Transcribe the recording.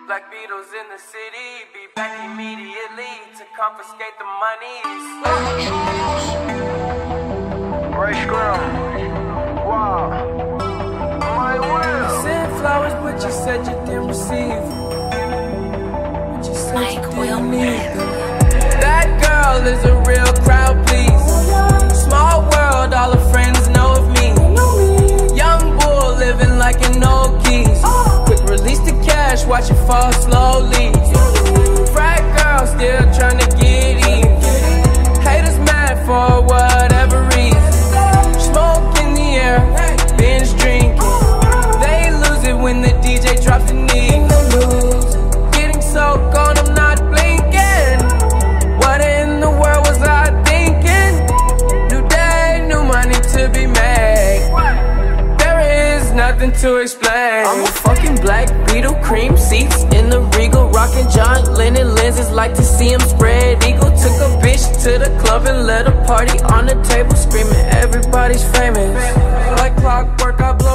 Black Beatles in the city, be back immediately to confiscate the monies. Wow. My will. Sent flowers, but you said you didn't receive. But you said you didn't need them. That girl is a real crowd, please. Small world, all her friends know of me. Young bull living like an old geese. Quick release the cash, watch it fall slowly. Frat girl still trying to get in. Haters mad for whatever reason. Smoke in the air, binge drinking. They lose it when the DJ drops the knee. Getting so gone, I'm not blinking. What in the world was I thinking? New day, new money to be made. There is nothing to explain. I'm a fucking black Beetle, cream seats in the Regal, rocking John Lennon lenses, like to see him spread eagle. Took a bitch to the club and let a party on the table, screaming everybody's famous. Like clockwork, I blow